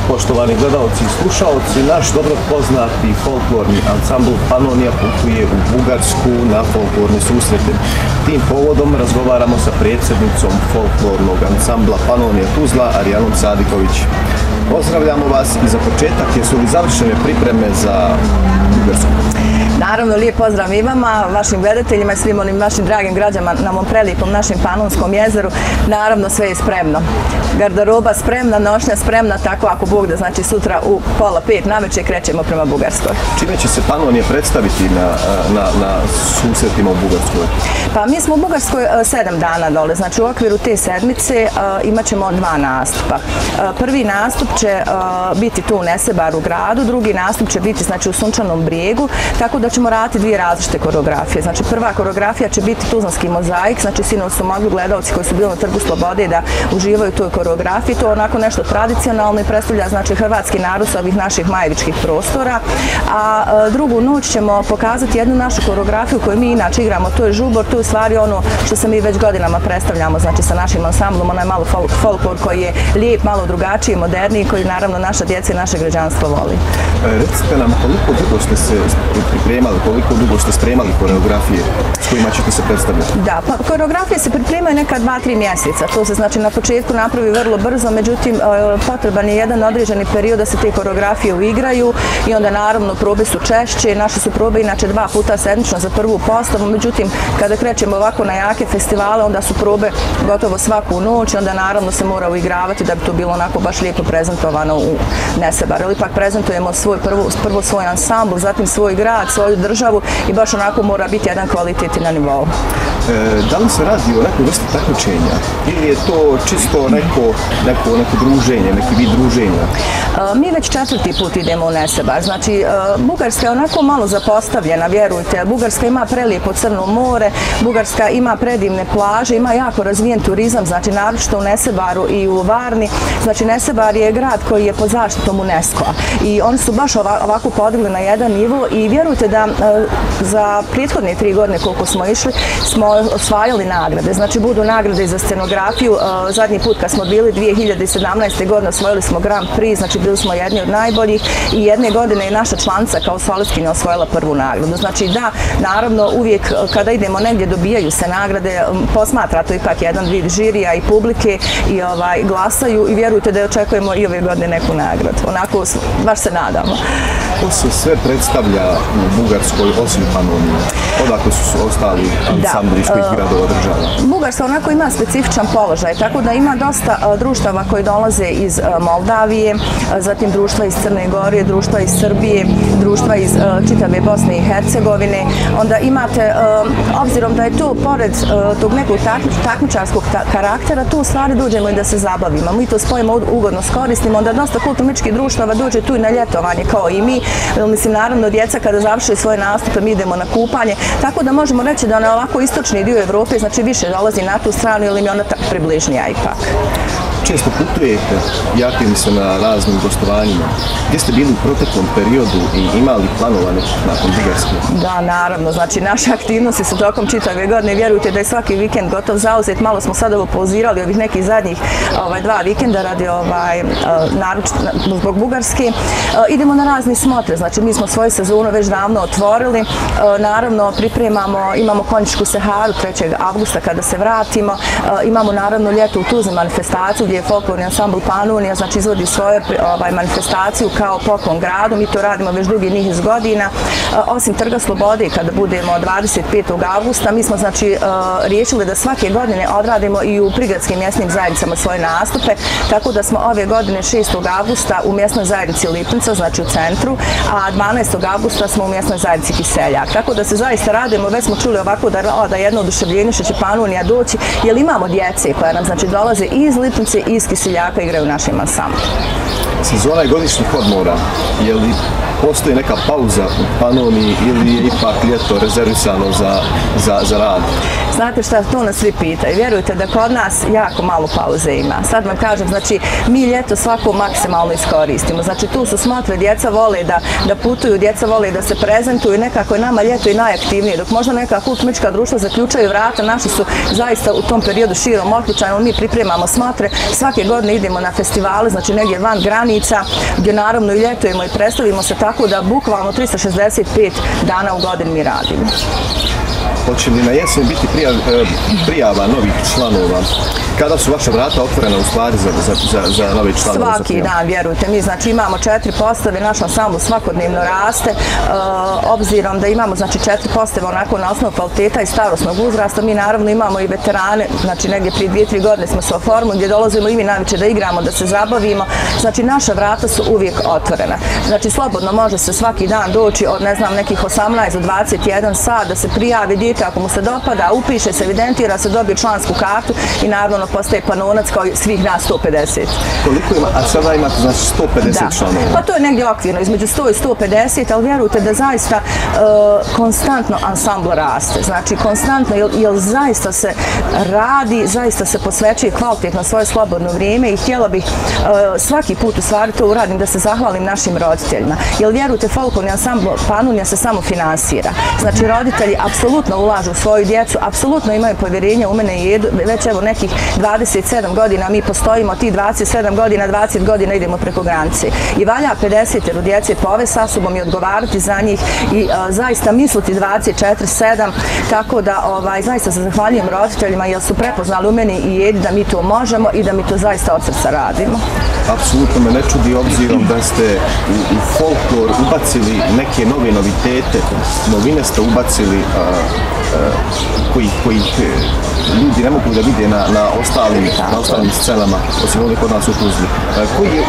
poštovani gledalci i slušalci, naš dobro poznati folklorni ansambl Panonija putuje u Bugarsku na folklorne susrete. Tim povodom razgovaramo sa predsjednicom folklornog ansambla Panonija Tuzla, Arijanom Sadiković. Pozdravljamo vas i za početak, jesu li završene pripreme za Bugarsku? Naravno, lijep pozdrav i vama, vašim gledateljima i svim onim našim dragim građanima na ovom prelijepom našem Panonskom jezeru. Naravno, sve je spremno. Garderoba spremna, nošnja spremna, tako ako Bog da, znači sutra u 4:30 navečer krećemo prema Bugarskoj. Čime će se Panonija predstaviti na susretima u Bugarskoj? Pa mi smo u Bugarskoj 7 dana dole, znači u okviru te sedmice imat ćemo 2 nastupa. Prvi nastup će biti tu u Nesebaru gradu, drugi nastup će biti znači u Sunčanom Brijegu, tako da ćemo raditi dvije različite koreografije. Znači prva koreografija će biti Tuzlanski mozaik, znači sinoć su mogli gledalci koji su bili na Trgu Slobode da uživaju u toj koreografiji. To je onako nešto tradicionalno i predstavlja znači hrvatski narod sa ovih naših majevičkih prostora. A drugu noć ćemo pokazati jednu našu koreografiju koju mi inače igramo, to je žubor, to je u stvari ono što se mi već godinama predstavljamo, znači sa našim ansamblom, onaj malo folklor koji je lijep, malo drugačiji, moderniji, koji naravno naša djeca i naše građanstvo voli. Recite nam koliko dugo ste se pripremali, koliko dugo ste spremali koreografije s kojima ćete se predstavljati? Da, pa koreografije se pripremaju neka 2-3 mjeseca, to se znači na početku napravi vrlo brzo, međutim potreban je jedan određeni period da se te koreografije uigraju i onda naravno probe su češće, naše su probe inače 2 puta sedmično za prvu postavu, međutim kada krećemo ovako na jake festivale onda su probe gotovo svaku noć i onda naravno se mora uigravati da bi to bilo onako baš lijepo prezentovano u Nesebaru. Ali ipak prezentujemo prvo svoj ansambl, zatim svoj grad, svoju državu i baš onako mora biti jedan kvalitet na nivou. Da li se radi o nekoj vrsti takmičenja ili je to čisto neko druženje, neki vid druženja? Mi već 4. put idemo u Nesebar. Znači, Bugarska je onako malo zapostavljena, vjerujte. Bugarska ima prelijepo Crno more, Bugarska ima predivne plaže, ima jako razvijen turizam, znači naročito u Nesebaru i u Varni. Znači, Nesebar je grad koji je pod zaštitom UNESCO-a i oni su baš ovako podigli na jedan nivo i vjerujte da za prethodne 3 godine koliko smo išli smo osvajali nagrade. Znači, budu nagrade za scenografiju. Zadnji put kad smo bili 2017. godine osvojili smo Grand Prix, znači bili smo jedni od najboljih i jedne godine je naša članica kao solistkinja osvojila prvu nagradu. Znači da, naravno uvijek kada idemo negdje dobijaju se nagrade, posmatra to ipak jedan vid žirija i publike i glasaju i vjerujte da očekujemo i ove godine neku nagradu. Onako, baš se nadamo. Ko se sve predstavlja u Bugarskoj osim Panonije? Odakle su ostali ansambli iz kojih gradova država? Bugarska onako ima specifičan položaj, tako da ima dosta društava koji dolaze iz Moldavije, zatim društva iz Crne Gore, društva iz Srbije, društva iz čitave Bosne i Hercegovine. Onda imate, obzirom da je to pored tog nekog takmičarskog karaktera, tu u stvari dođemo i da se zabavimo. Mi to spojimo ugodno s korisnim, onda dosta kulturničkih društava dođe tu i na ljetovanje kao i mi. Mislim, naravno, djeca kada završaju svoje nastupe, mi idemo na kupanje, tako da možemo reći da na ovako istočni dio Evrope, znači više dolazi na tu stranu ili mi ona približnija ipak. Često putujete, jakili se na raznim gostovanjima. Gdje ste bili u proteklom periodu i imali planovane nakon Bugarske? Da, naravno. Znači, naše aktivnosti su tokom čitave godine. Vjerujte da je svaki vikend gotov zauzet. Malo smo sad ovo pauzirali ovih nekih zadnjih 2 vikenda radi zbog Bugarske. Idemo na razni smotre. Znači, mi smo svoju sezonu već davno otvorili. Naravno, pripremamo, imamo konjičku Saharu 3. avgusta kada se vratimo. Imamo naravno ljeto u Tuzli manifestaciju gdje je folklorni ansambl Panonija, znači izvodi svoju manifestaciju kao poklon gradu. Mi to radimo već dugi niz godina. Osim Trga Slobode, kada budemo 25. avgusta, mi smo znači riješili da svake godine odradimo i u prigradskim mjesnim zajednicama svoje nastupe, tako da smo ove godine 6. avgusta u mjesnoj zajednici Lipnica, znači u centru, a 12. avgusta smo u mjesnoj zajednici Kiseljak. Tako da se zaista radimo, već smo čuli ovako da jedno oduševljenje što će Panonija doći, jer imamo djece koja nam znači dolaze i iz Lipnice i iz Kiseljaka igraju u našem ansamblu. Sezona je godišnjih odmora. Je li postoji neka pauza u Panoniji ili je ipak ljeto rezervisano za rad? Znate šta, to nas svi pitaju. Vjerujte da kod nas jako malo pauze ima. Sad vam kažem, znači, mi ljeto svako maksimalno iskoristimo. Znači, tu su smotre, djeca vole da putuju, djeca vole da se prezentuju, nekako je nama ljeto i najaktivnije. Dok možda neka kulturnička društva zaključaju vrata, naši su zaista u tom periodu širom otključani, mi pripremamo smotre, svake godine idemo na festivale, znači negdje van granica, gdje naravno i ljetujemo i predstavimo se, tako da bukvalno 365 dana u godini mi radimo. Hoće li na jesen biti prijava novih članova? Kada su vaša vrata otvorena u stvari za nove članove? Svaki dan, vjerujte mi, znači imamo 4 postave, naš ansambl svakodnevno raste, obzirom da imamo znači 4 postave onako na osnovu kvaliteta i starosnog uzrasta, mi naravno imamo i veterane, znači negdje prije 2-3 godine smo se oformili gdje dolazimo i mi najveće da igramo, da se zabavimo, znači naša vrata su uvijek otvorena. Znači slobodno može se svaki dan doći od ne znam nekih 18 do 21 sat da se prijavi dijete ako mu se dopada, upiše se, evidentira se, dobije člansku kartu i naravno postaje panonac kao i svih nas 150. Koliko ima, a sada imate znači 150 članova? Pa to je negdje okvirno, između 100 i 150, ali vjerujte da zaista konstantno ansambl raste. Znači konstantno, jer zaista se radi, zaista se posvećuje kvalitetno svoje slobodno vrijeme i htjela bih svaki put u stvari to uradim da se zahvalim našim roditeljima. Jer vjerujte, folklorni ansambl Panonija se samo finansira. Znači roditelji apsolutno ulažu u svoju djecu, apsolutno imaju povjerenje u mene i jedu, već evo nekih 27 godina mi postojimo, ti 27 godina, 20 godina idemo preko granice. I valja 50 djece povesti sa sobom i odgovarati za njih i zaista misliti 24/7, tako da zaista se zahvaljujem roditeljima jer su prepoznali u meni i jedi da mi to možemo i da mi to zaista od srca radimo. Apsolutno me ne čudi obzirom da ste u folklor ubacili neke nove novitete, novine ste ubacili kojih ljudi ne mogu da vide na ostalim scenama, osim ovdje kod nas u Tuzli. Koji je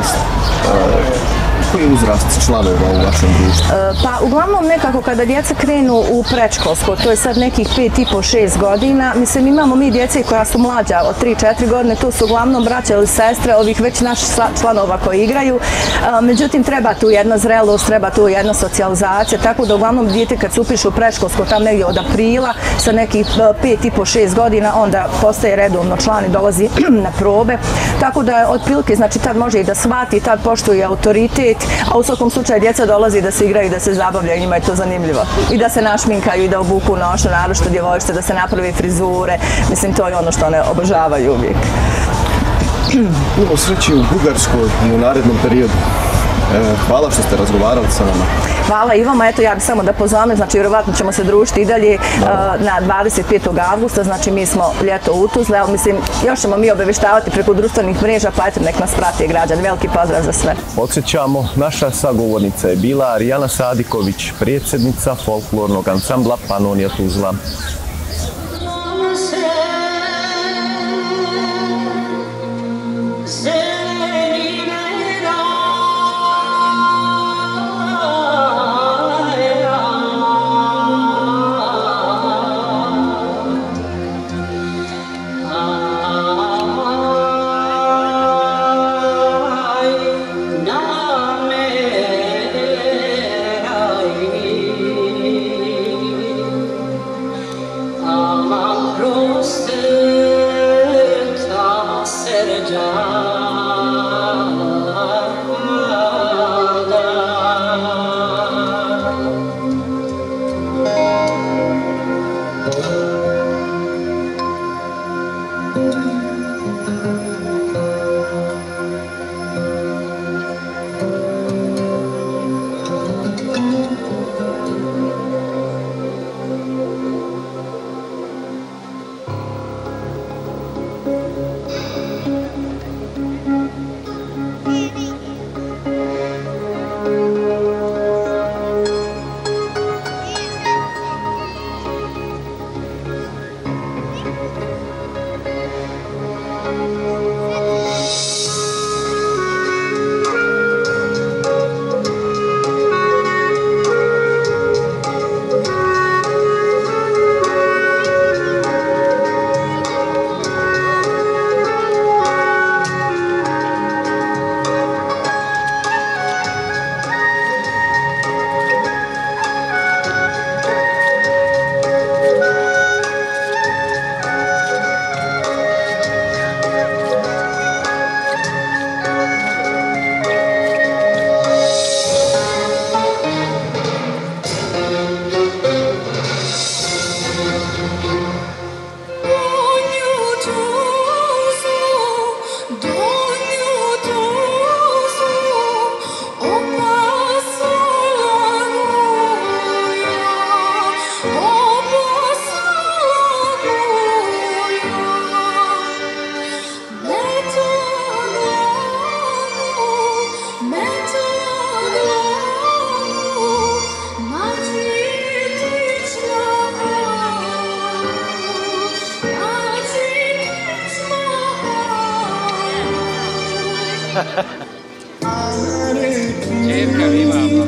uzrast članova u vašem društvu? Pa uglavnom nekako kada djeca krenu u predškolsko, to je sad nekih 5,5-6 godina, mislim imamo mi djece koja su mlađa od 3-4 godine, to su uglavnom braća ili sestre ovih već naših članova koji igraju, međutim treba tu jedna zrelost, treba tu jedna socijalizacija, tako da uglavnom dijete kad se upiše u predškolsko tam negdje od aprila sa nekih 5,5-6 godina onda postaje redovno član i dolazi na probe, tako da otprilike znači tad može i da shvati, tad poštuje autoritet, a u svakom slučaju djeca dolazi da se igraju i da se zabavljaju, njima je to zanimljivo. I da se našminkaju i da obuku nošu, naročito djevojčice, da se napravi frizure, mislim to je ono što one obožavaju uvijek. Puno sreće u Bugarskoj i u narednom periodu. Hvala što ste razgovarali sa nama. Hvala i vama, eto ja bih samo da pozovem, znači vjerovatno ćemo se družiti i dalje na 25. avgusta, znači mi smo ljeto u Tuzli, ali mislim još ćemo mi obaveštavati preko društvenih mreža, pa eto nek nas prate građani, veliki pozdrav za sve. Podsjećamo, naša sagovornica je bila Rijana Sadiković, predsjednica folklornog ansambla Panonija Tuzla. Čerka imamo.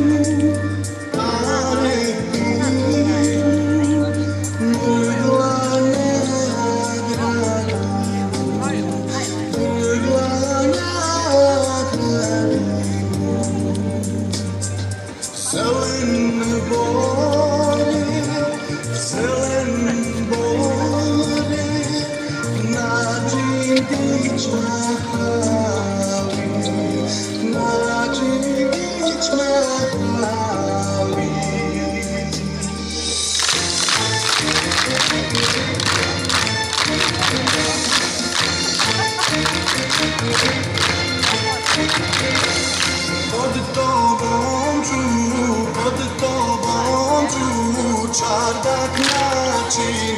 Çardak naçi